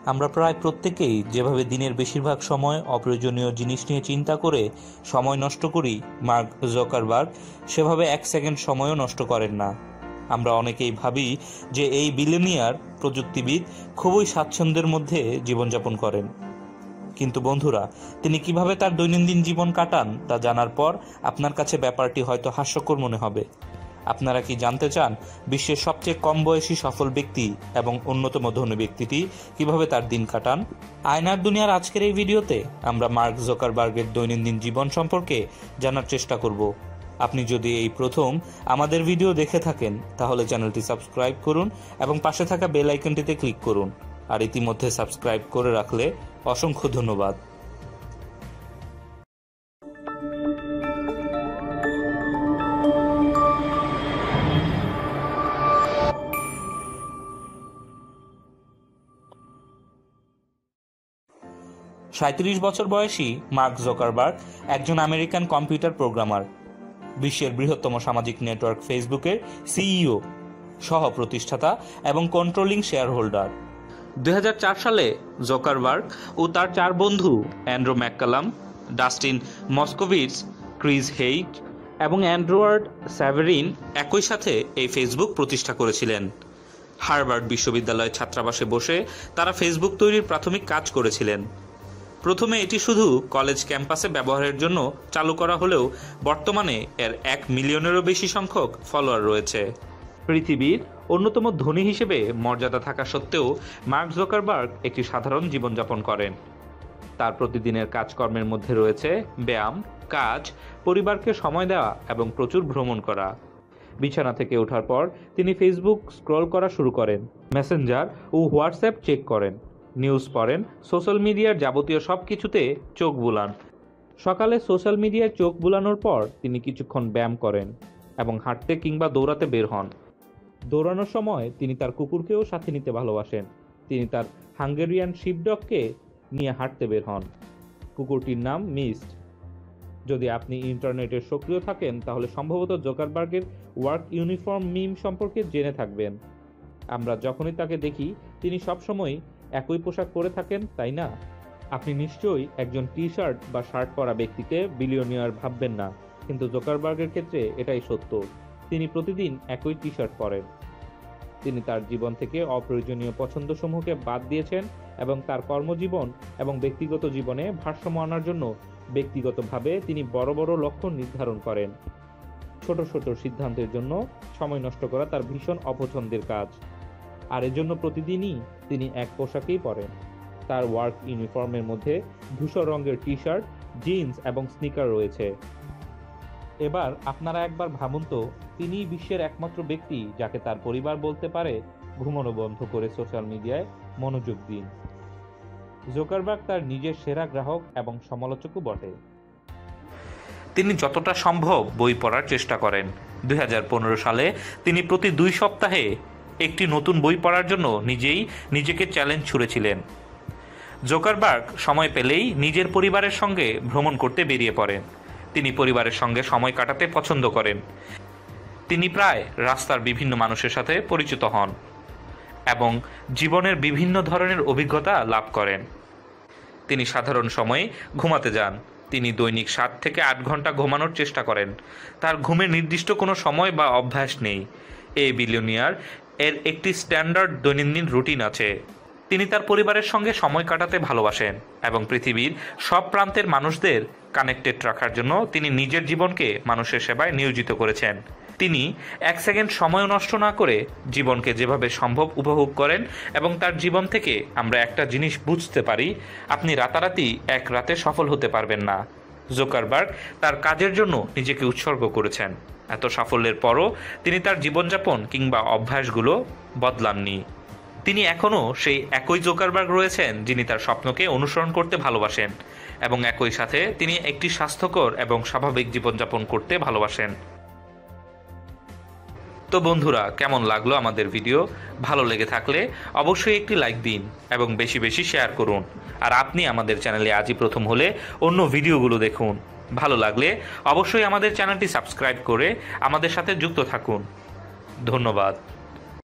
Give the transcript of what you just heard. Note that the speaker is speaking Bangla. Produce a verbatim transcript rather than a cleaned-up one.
আমরা প্রায় প্রত্যেকেই যেভাবে দিনের বেশিরভাগ সময় অপ্রয়োজনীয় জিনিস নিয়ে চিন্তা করে সময় নষ্ট করি, মার্ক জুকারবার্গ সেভাবে এক সেকেন্ড সময়ও নষ্ট করেন না। আমরা অনেকেই ভাবি যে এই বিলিয়নিয়ার প্রযুক্তিবিদ খুবই স্বাচ্ছন্দ্যের মধ্যে জীবনযাপন করেন, কিন্তু বন্ধুরা, তিনি কিভাবে তার দৈনন্দিন জীবন কাটান তা জানার পর আপনার কাছে ব্যাপারটি হয়তো হাস্যকর মনে হবে। আপনারা কি জানতে চান বিশ্বের সবচেয়ে কম বয়সী সফল ব্যক্তি এবং অন্যতম ধনী ব্যক্তিটি কিভাবে তার দিন কাটান? আয়নার দুনিয়ার আজকের এই ভিডিওতে আমরা মার্ক জুকারবার্গের দৈনন্দিন জীবন সম্পর্কে জানার চেষ্টা করব। আপনি যদি এই প্রথম আমাদের ভিডিও দেখে থাকেন তাহলে চ্যানেলটি সাবস্ক্রাইব করুন এবং পাশে থাকা বেল আইকনটিতে ক্লিক করুন। আর ইতিমধ্যে সাবস্ক্রাইব করে রাখলে অসংখ্য ধন্যবাদ। সাঁত্রিশ বছর বয়সী মার্ক জুকারবার্গ একজন আমেরিকান কম্পিউটার প্রোগ্রামার, বিশ্বের বৃহত্তম সামাজিক নেটওয়ার্ক ফেসবুকের সিইও, সহ প্রতিষ্ঠাতা এবং কন্ট্রোলিং শেয়ার হোল্ডার। দুই হাজার চার সালে জুকারবার্গ ও তার চার বন্ধু Andrew McCollum, Dustin Moskovitz, Chris Hughes এবং অ্যান্ড্রুয়ার্ড স্যাভেরিন একই সাথে এই ফেসবুক প্রতিষ্ঠা করেছিলেন। হার্ভার্ড বিশ্ববিদ্যালয়ের ছাত্রাবাসে বসে তারা ফেসবুক তৈরির প্রাথমিক কাজ করেছিলেন। প্রথমে এটি শুধু কলেজ ক্যাম্পাসে ব্যবহারের জন্য চালু করা হলেও বর্তমানে এর এক মিলিয়নেরও বেশি সংখ্যক ফলোয়ার রয়েছে। পৃথিবীর অন্যতম ধনী হিসেবে মর্যাদা থাকা সত্ত্বেও মার্ক জুকারবার্গ একটি সাধারণ জীবনযাপন করেন। তার প্রতিদিনের কাজকর্মের মধ্যে রয়েছে ব্যায়াম, কাজ, পরিবারকে সময় দেওয়া এবং প্রচুর ভ্রমণ করা। বিছানা থেকে ওঠার পর তিনি ফেসবুক স্ক্রল করা শুরু করেন, মেসেঞ্জার ও হোয়াটসঅ্যাপ চেক করেন, নিউজ পড়েন, সোশ্যাল মিডিয়ার যাবতীয় সব কিছুতে চোখ বুলান। সকালে সোশ্যাল মিডিয়ায় চোখ বুলানোর পর তিনি কিছুক্ষণ ব্যায়াম করেন এবং হাঁটতে কিংবা দৌড়াতে বের হন। দৌড়ানোর সময় তিনি তার কুকুরকেও সাথে নিতে ভালোবাসেন। তিনি তার হাঙ্গেরিয়ান শিপডগকে নিয়ে হাঁটতে বের হন। কুকুরটির নাম মিস্ট। যদি আপনি ইন্টারনেটে সক্রিয় থাকেন তাহলে সম্ভবত জুকারবার্গের ওয়ার্ক ইউনিফর্ম মিম সম্পর্কে জেনে থাকবেন। আমরা যখনই তাকে দেখি তিনি সবসময় একই পোশাক পরে থাকেন, তাই না? আপনি নিশ্চয়ই একজন টি শার্ট বা শার্ট পরা ব্যক্তিকে বিলিয়নিয়ার ভাববেন না, কিন্তু জুকারবার্গের ক্ষেত্রে এটাই সত্য। তিনি প্রতিদিন একই টি শার্ট পরেন। তিনি তার জীবন থেকে অপ্রয়োজনীয় পছন্দসমূহকে বাদ দিয়েছেন এবং তার কর্মজীবন এবং ব্যক্তিগত জীবনে ভারসাম্য আনার জন্য ব্যক্তিগতভাবে তিনি বড় বড় লক্ষ্য নির্ধারণ করেন। ছোট ছোট সিদ্ধান্তের জন্য সময় নষ্ট করা তার ভীষণ অপছন্দের কাজ, আর এজন্য প্রতিদিনই তিনি এক পোশাকেই পরেন। তার ওয়ার্ক ইউনিফর্মের মধ্যে ধূসর রঙের টি শার্ট, জিন্স এবং স্নিকার রয়েছে। এবার আপনারা একবার ভাবুন তো, তিনি বিশ্বের একমাত্র ব্যক্তি যাকে তার পরিবার বলতে পারে ঘুমানো বন্ধ করে সোশ্যাল মিডিয়ায় মনোযোগ দিন। জুকারবার্গ তার নিজের সেরা গ্রাহক এবং সমালোচকও বটে। তিনি যতটা সম্ভব বই পড়ার চেষ্টা করেন। দুই হাজার পনেরো সালে তিনি প্রতি দুই সপ্তাহে একটি নতুন বই পড়ার জন্য নিজেই নিজেকে চ্যালেঞ্জ ছুড়েছিলেন। জুকারবার্গ সময় পেলেই নিজের পরিবারের সঙ্গে ভ্রমণ করতে বেরিয়ে পড়েন। তিনি পরিবারের সঙ্গে সময় কাটাতে পছন্দ করেন। তিনি প্রায় রাস্তার বিভিন্ন মানুষের সাথে পরিচিত হন এবং জীবনের বিভিন্ন ধরনের অভিজ্ঞতা লাভ করেন। তিনি সাধারণ সময়ে ঘুমাতে যান। তিনি দৈনিক সাত থেকে আট ঘন্টা ঘুমানোর চেষ্টা করেন। তার ঘুমের নির্দিষ্ট কোনো সময় বা অভ্যাস নেই। এই বিলিয়নিয়ার এর একটি স্ট্যান্ডার্ড দৈনন্দিন রুটিন আছে। তিনি তার পরিবারের সঙ্গে সময় কাটাতে ভালোবাসেন এবং পৃথিবীর সব প্রান্তের মানুষদের কানেক্টেড রাখার জন্য তিনি নিজের জীবনকে মানুষের সেবায় নিয়োজিত করেছেন। তিনি এক সেকেন্ড সময় নষ্ট না করে জীবনকে যেভাবে সম্ভব উপভোগ করেন এবং তার জীবন থেকে আমরা একটা জিনিস বুঝতে পারি, আপনি রাতারাতি এক রাতে সফল হতে পারবেন না। জুকারবার্গ তার কাজের জন্য নিজেকে উৎসর্গ করেছেন। এত সাফল্যের পরও তিনি তার জীবনযাপন কিংবা অভ্যাসগুলো বদলাননি। তিনি এখনও সেই একই জুকারবার্গ রয়েছেন যিনি তার স্বপ্নকে অনুসরণ করতে ভালোবাসেন এবং একই সাথে তিনি একটি স্বাস্থ্যকর এবং স্বাভাবিক জীবনযাপন করতে ভালোবাসেন। তো বন্ধুরা, কেমন লাগলো আমাদের ভিডিও? ভালো লেগে থাকলে অবশ্যই একটি লাইক দিন এবং বেশি বেশি শেয়ার করুন। আর আপনি আমাদের চ্যানেলে আজই প্রথম হলে অন্য ভিডিওগুলো দেখুন। ভালো লাগলে অবশ্যই আমাদের চ্যানেলটি সাবস্ক্রাইব করে আমাদের সাথে যুক্ত থাকুন। ধন্যবাদ।